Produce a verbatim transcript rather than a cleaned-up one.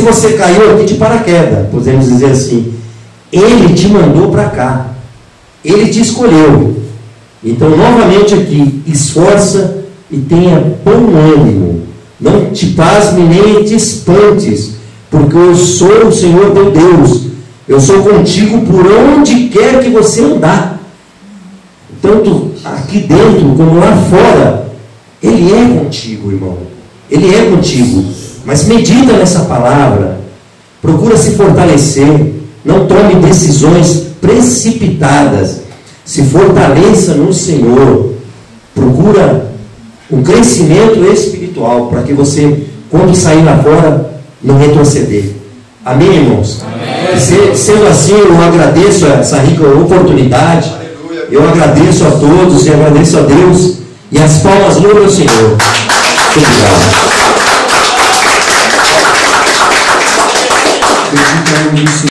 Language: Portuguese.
se você caiu aqui de paraquedas, podemos dizer assim, Ele te mandou para cá, Ele te escolheu. Então, novamente aqui, esforça e tenha bom ânimo. Não te pasme nem te espantes, porque eu sou o Senhor teu Deus. Eu sou contigo por onde quer que você andar. Tanto aqui dentro como lá fora, Ele é contigo, irmão. Ele é contigo. Mas medita nessa palavra. Procura se fortalecer. Não tome decisões precipitadas. Se fortaleça no Senhor. Procura um crescimento espiritual para que você, quando sair lá fora, não retroceder. Amém, irmãos? Amém. Se, sendo assim, eu agradeço essa rica oportunidade. Aleluia. Eu agradeço a todos e agradeço a Deus. E as palmas louvam ao Senhor. Muito obrigado.